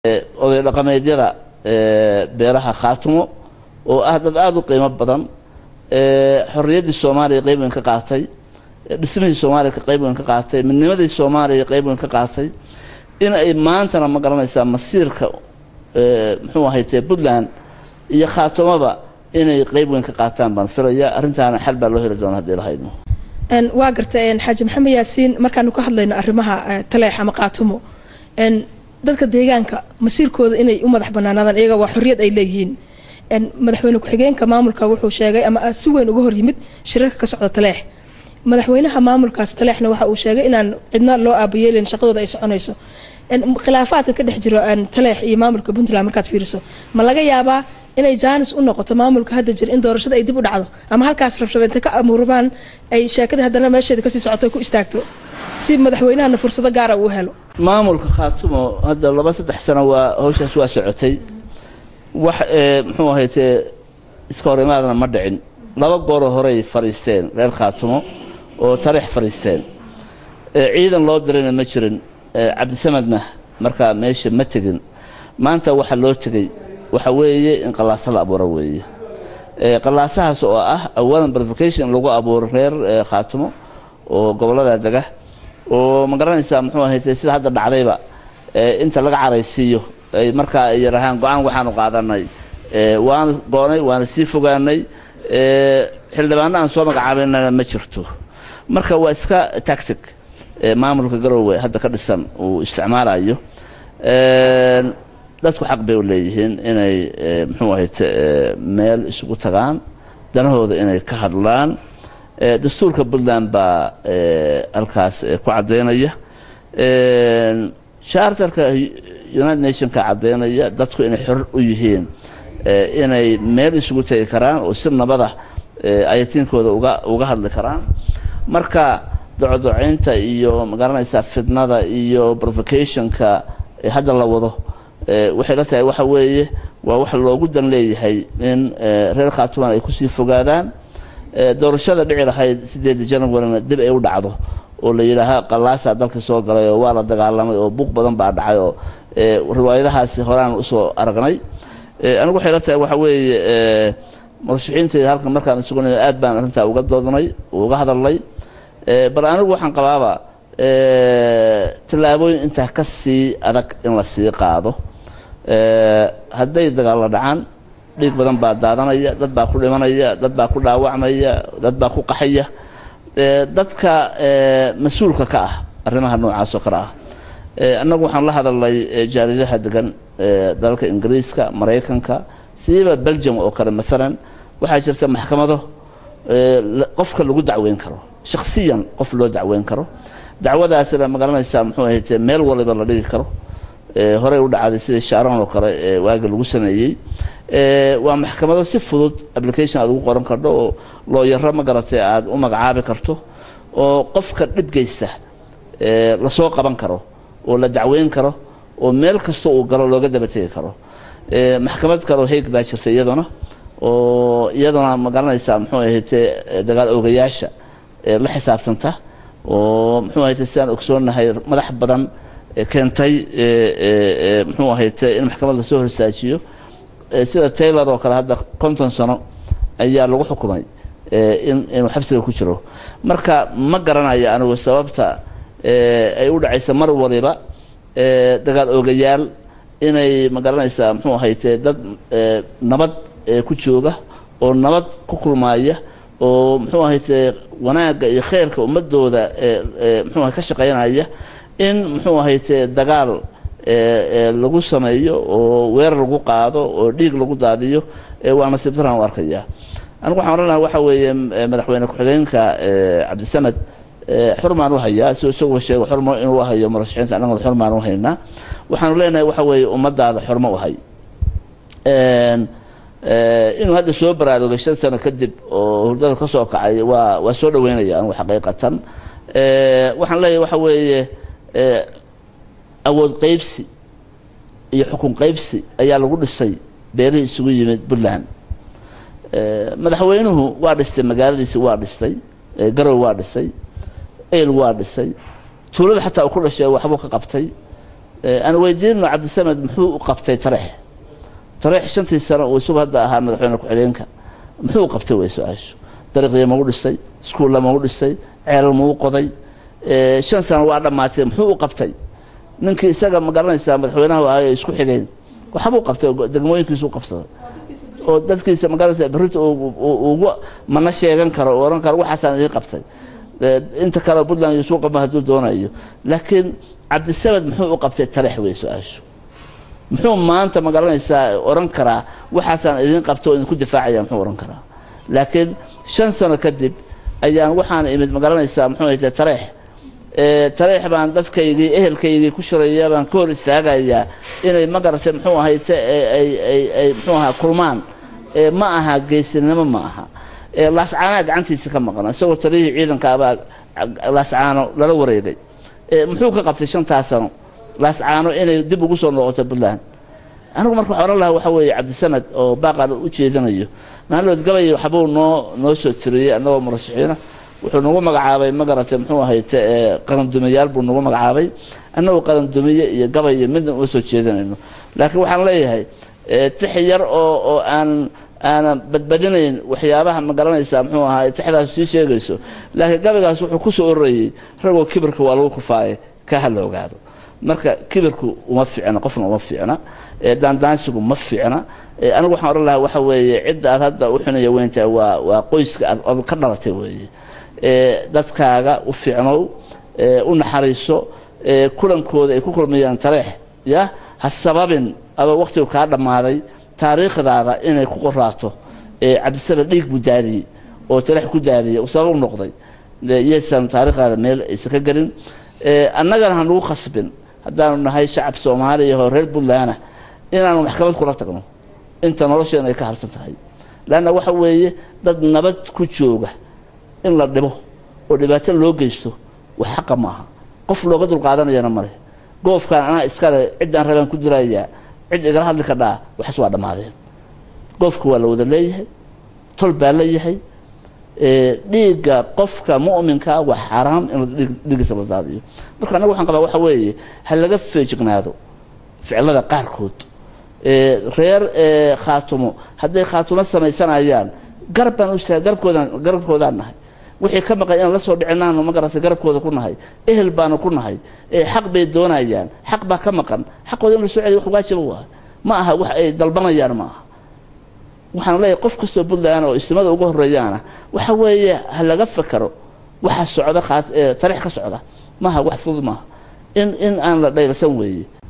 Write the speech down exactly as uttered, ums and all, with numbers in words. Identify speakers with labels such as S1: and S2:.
S1: oday dhaqameedyada beeraha Khaatumo oo ah dad aad u qiimo badan xorriyadii Soomaaliya qayb weyn ka qaatay dhismihii Soomaaliya qayb weyn ka qaatay midnimadii Soomaaliya qayb weyn ka qaatay in ay maantana ma garanaysaa masiirka muxuu ahaaytay Puntland iyo Khaatumaba inay qayb weyn ka qaataan baan filayaa arrintaana xal baa loo heli doonaa hadii la hayno
S2: ان واقرتين حاج محمد ياسين markaan ku hadlayno arrimaha Taleex ama Khaatumo ان dadka deegaanka masiirkooda inay u madax banaanadaan iyaga waa xorriyad ay leeyihiin in madaxweyne ku xigeenka maamulka wuxuu sheegay ama si weyn uga hor yimid shirarka ka socda Taleex madaxweynaha maamulkaas Taleexna waxa uu sheegay inaan cidna loo aabayeelin shaqadooda ay soconayso in khilaafaadka ka dhex jiro aan Taleex iyo maamulka Puntland markaad fiiriso ma laga yaabaa inay jaanis u noqoto maamulka hadda jir in doorashada ay dib u dhacdo ama halkaas rabshado inta ka amuurban ay sheekada hadana meesheeda ka sii socoto ku istaagto si madaxweynaha fursado gaar ah u helo
S1: maamulka Khaatumo hadda laba saddex sano waa hawshaas waa socotay wax muxuu ahaaytay iska horimaadna ma dhicin laba goor hore fariisteen reer Khaatumo oo Taleex fariisteen ciidan loo dirayna ma jirin Cabdisamadna marka meesha ma tagin maanta waxa loo tagay waxa weeye in qalaas la abuuro weeye ee qalaasahaas oo ah awalan provocation lagu abuuro reer Khaatumo oo gobolada daga oo ma garanaysaa muxuu ahaaytay sida hadda dhacdayba ee inta laga caraysiyo ay marka ay yiraahaan go'aan waxaan u qaadanay ee waan go'nay waan si fogaanay ee xildhibaanna aan soo magacaabinayna ma jirto marka waa iska tactic ee maamulka Garowe hadda ka dhisan oo isticmaalayo ee dadku xaq bay u leeyihiin inay muxuu ahaaytay meel isugu tagaan danahooda inay ka hadlaan dastuurka Puntland baa halkaas ku cadeynaya charterka United Nations ka cadeynaya dadku inay xor u yihiin inay meel isugu tagi karaan oo si nabad ah ayatiinkooda uga uga hadli karaan marka docdoceynta iyo ma garanaysaa fidnada iyo provocationka hadda la wado waxay la tahay waxa weeye waa wax loogu dan leeyahay in reer Khaatumo ay ku sii fogaadaan doorashada dhici lahayd sideed Janaayo dib ay u dhacdo oo la yiraahdo qalaasa dalka soo galay oo waa la dagaalamay oo buuq badan baa dhacay oo riwaayadahaas horaan u soo aragnay anigu waxay la tahay waxa weeye murashaxiinta halkan markaan isugu noo aad baan arrinta uga doodnay uga hadalnay bal anigu waxaan qabaaba talaabooyin inta ka sii adag in la sii qaado hadday dagaal la dhacaan dhiig badan baa daadanaya dad baa ku dhimanaya dad baa ku dhaawacmaya dad baa ku qaxaya dadka mas'uulka ka ah arrimaha noocaas oo kale ah annagu waxaan la hadalnay jaaridaha degan dalka Ingiriiska Mareykanka siiba Belgium oo kale midalan waxa jirta maxkamado qofka lagu dacweyn karo shakhsiyan qof loo dacweyn karo dacwadaas la magaranaysaa muxuu ahaaytay meel waliba la dhigi karo ee hore u dhacday sida Sharon oo kale ee waaga lagu sameeyay ee waa maxkamado si fudud application aad ugu qoran karto oo lawyer ma garatay aad u magacaabi karto oo qofka dhib geysta ee la soo qaban karo oo la dacweyn karo oo meel kasta uu galo looga daba tagi karo ee maxkamad kale oo heeg baa jirtay iyaduna oo iyaduna magaranaysaa muxuu ahaaytay dagaal ogayaasha ee la xisaabtanta oo muxuu ahaaytay sidaan ogsoonahay madax badan keentay ee muxuu ahaaytay in maxkamad la soo horsaajiyo sida Taylor oo kale hadda konton sano ayaa lagu xukumay in inuu xabsiga ku jiro marka ma garanayo anigu sababta ay u dhacaysa mar waliba dagaal ogayaal inay ma garanaysaa muxuu ahaaytay dad nabad ku jooga oo nabad ku kulmaaya oo muxuu ahaaytay wanaaga iyo khayrka ummadooda ee muxuu ka shaqeynaya in muxuu ahaaytay dagaal ee lagu sameeyo oo weerar lagu qaado oo dhiig lagu daadiyo ee waa nasiib daran u arkaya anigu waxaan oranayaa waxa weeye madaxweyne ku xigeenka Cabdisamad xurmaan u hayaa soo soo sheegay xurmo inuu hayo murashaxiinta anagu xurmaan u haynaa waxaan leenahay waxa weeye ummadaada xurmo u hay een inuu hadda soo baraarugo shan sano kadib oo hurdada ka soo kacay waa waa soo dhaweynaya anigu xaqiiqatan ee waxaan leeyahay waxa weeye awood qaybsi iyo xukun qaybsi ayaa lagu dhisay beelihii isugu yimid Puntland madaxweynuhu waa dhistay magaaladiisa waa dhistay Garowe waa dhisay eel waa dhisay tuulada xataa ku dhashay waxba ka qabtay أنا ويدين عبد السمد محو قبتي طرح طرح شنتي سنة وسوق هذا أهم مدحونا كحلينك محو قبتي ويسوعش طريق يا مولد السي سكول لا مولد السي عيال مو قضي شن سنة وعد ما تم محو قبتي ننكي سجى مقارنة سام مدحونا وهاي سكول حلين وحبو قبتي دقموين كيسو قبتي ودتكيس مقارنة بريت و ما نشيء ينكر ورنكر وحسن يقبتي أنت كلا بدنا يسوق ما هدول دونايو لكن عبد السمد محو قبتي طرح ويسوعش محو ما أنت مقارنة سا ورنكرا وحسن إذن قبتوا إن كنت فاعل محو ورنكرا لكن شن سنة كذب أيام وحنا إمد مقارنة سا محو يتطرح اه طرح بان دتك يجي أهل كي يجي كشرية بان كور الساقة يا إن مقارنة محو هاي أي أي أي محوها كرمان اه معها جيسنا ما معها اه لاسعانة عنتي سكم مقارنة سوى طريق عيدا كابا لاسعانة لا وريدي اه محو كقبت شن تاسنو لاسعانو إنay dib ugu soo noqoto Puntland anigu marka xoran laha waxa weeye Cabdi Samad oo baaqan u jeedinayo maalood gabay waxbuu noo noo soo tiriyay anagoo murashaxiina wuxuu nagu magacaabay magaratay muxuu ahayd qaran dumiyaal buu nagu magacaabay anagoo qaran dumiye iyo gabay iyo mid u soo jeedinayno laakiin waxaan leeyahay tixyar oo oo aan aan badbadinayn waxyaabaha ma garanaysaa muxuu ahayd tixdaas sii sheegayso laakiin gabaygaas wuxuu ku soo orayay ragoo kibirka waa lagu kufaayay ka halowgaado marka kibirku uma fiicna qofna uma fiicna ee daandaansigu ma fiicna anigu waxaan oran lahaa waxa weeye cid aad hadda u xunaya weynta waa waa qoyska aad ka dhalatay weeye ee dadkaaga u fiicnow ee u naxariiso ee kulankooda ay ku kulmayaan tareex ya ha sababin adoo waqtigu ka dhamaaday taariikhdaada inay ku qoraato ee Cabdisabad dhiig budaari oo tareex ku daariyo oo sabab noqday yeesan taariikhda meel iska galin ee annagana han ugu khasbin haddaan nahay shacab Soomaaliya oo reer Puntland inaanu maxkamad kula tagno inta nolosheena ay ka harsan tahay laana waxa weeye dad nabad ku jooga in la dhibo oo dhibaato loo geysto wax xaq ma aha qof looga dul qaadanayna ma leh goofkan ana iska cidaan rabaan ku diraya cid igala hadli ka dhaa waxas waa dhamaadeen goofku waa la wada leeyahay tol baa leeyahay ee dhiiga qofka mu'minka waa xaraam in dhiigisa la daadiyo marka anagu waxaan qabaa waxa weeye hal laga feejignaado ficilada qaarkood ee reer ee khaatumo haday khaatumo samaysanayaan garban u soo garkoodan garkoodan nahay wixii ka maqan in la soo dhicinaano ma garasay garkooda ku nahay ehel baan ku nahay ee xaq bay doonayaan xaq ba ka maqan xaqooda in la soo celiyo wax waajib waa ma aha wax ay dalbanayaan ma aha waxaan leeyahay qof kastoo Puntland oo istimada ugu horeeyana waxa weeye hal laga fakaro waxa socda khaas ee taariikh ka socda ma aha wax fudud ma in in aan la dhaylasan weeye